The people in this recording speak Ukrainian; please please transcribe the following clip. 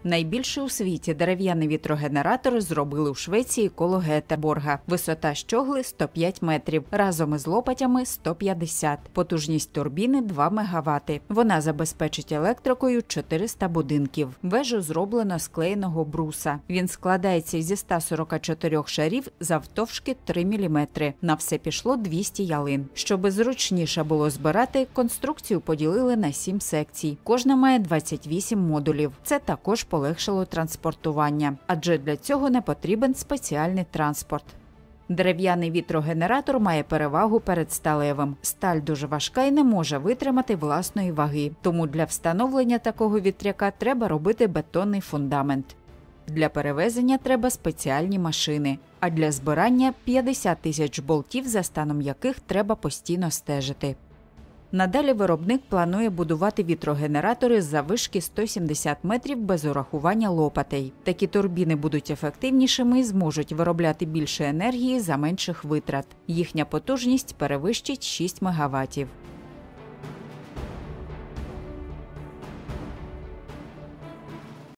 Найбільший у світі дерев'яний вітрогенератор зробили у Швеції коло Гетеборга. Висота щогли – 105 метрів, разом із лопатями – 150. Потужність турбіни – 2 МВт. Вона забезпечить електрикою 400 будинків. Вежу зроблено з клеєного бруса. Він складається зі 144 шарів завтовшки 3 мм. На все пішло 200 ялин. Щоби зручніше було збирати, конструкцію поділили на 7 секцій. Кожна має 28 модулів. Це також полегшило транспортування, адже для цього не потрібен спеціальний транспорт. Дерев'яний вітрогенератор має перевагу перед сталевим. Сталь дуже важка і не може витримати власної ваги, тому для встановлення такого вітряка треба робити бетонний фундамент. Для перевезення треба спеціальні машини, а для збирання – 50 тисяч болтів, за станом яких треба постійно стежити. Надалі виробник планує будувати вітрогенератори з заввишки 170 метрів без урахування лопатей. Такі турбіни будуть ефективнішими і зможуть виробляти більше енергії за менших витрат. Їхня потужність перевищить 6 МВт.